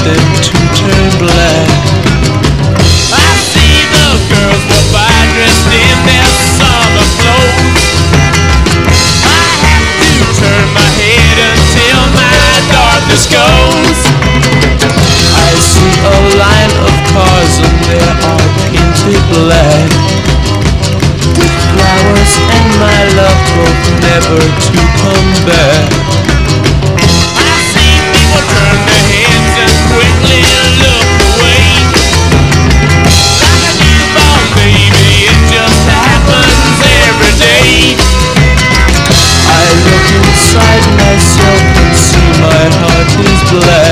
them to turn black. I see the girls go by dressed in their summer clothes. I have to turn my head until my darkness goes. I see a line of cars and they are painted black, with flowers and my love hope never to come back. I see people turn their heads and quickly look away. Like a newborn baby, it just happens every day. I look inside myself and see my heart is black.